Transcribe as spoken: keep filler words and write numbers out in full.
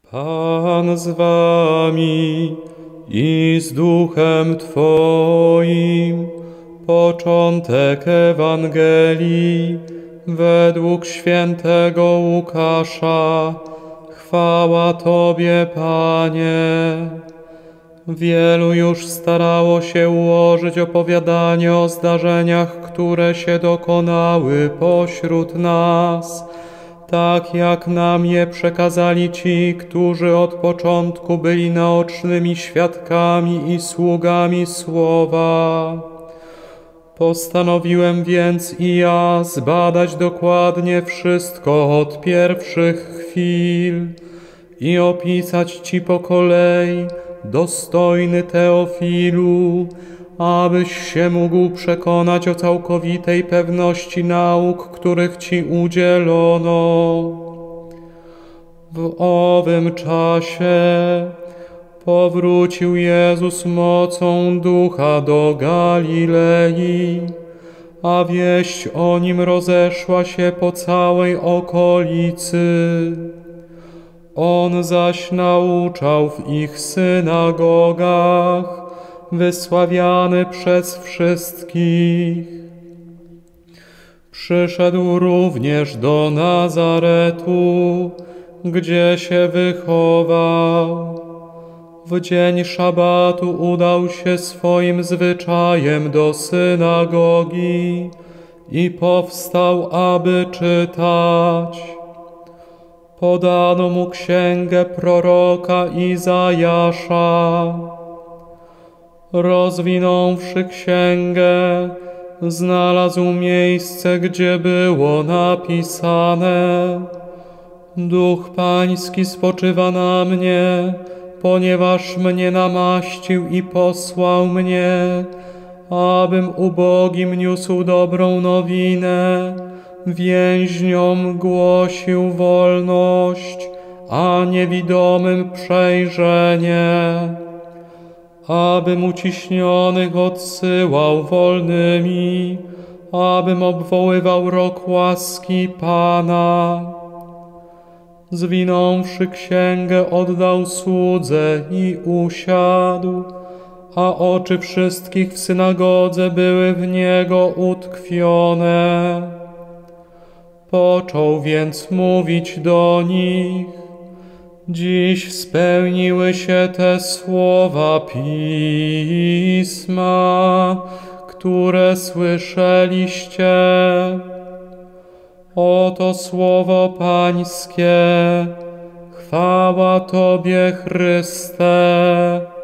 Pan z wami i z duchem Twoim. Początek Ewangelii według świętego Łukasza. Chwała Tobie, Panie. Wielu już starało się ułożyć opowiadanie o zdarzeniach, które się dokonały pośród nas, tak jak nam je przekazali ci, którzy od początku byli naocznymi świadkami i sługami słowa. Postanowiłem więc i ja zbadać dokładnie wszystko od pierwszych chwil i opisać ci po kolei, dostojny Teofilu, abyś się mógł przekonać o całkowitej pewności nauk, których ci udzielono. W owym czasie powrócił Jezus mocą Ducha do Galilei, a wieść o Nim rozeszła się po całej okolicy. On zaś nauczał w ich synagogach, wysławiany przez wszystkich. Przyszedł również do Nazaretu, gdzie się wychował. W dzień szabatu udał się swoim zwyczajem do synagogi i powstał, aby czytać. Podano mu księgę proroka Izajasza. Rozwinąwszy księgę, znalazł miejsce, gdzie było napisane: Duch Pański spoczywa na mnie, ponieważ mnie namaścił i posłał mnie, abym ubogim niósł dobrą nowinę, więźniom głosił wolność, a niewidomym przejrzenie, abym uciśnionych odsyłał wolnymi, abym obwoływał rok łaski Pana. Zwinąwszy księgę, oddał słudze i usiadł, a oczy wszystkich w synagodze były w niego utkwione. Począł więc mówić do nich: Dziś spełniły się te słowa Pisma, które słyszeliście. Oto słowo Pańskie. Chwała Tobie, Chryste.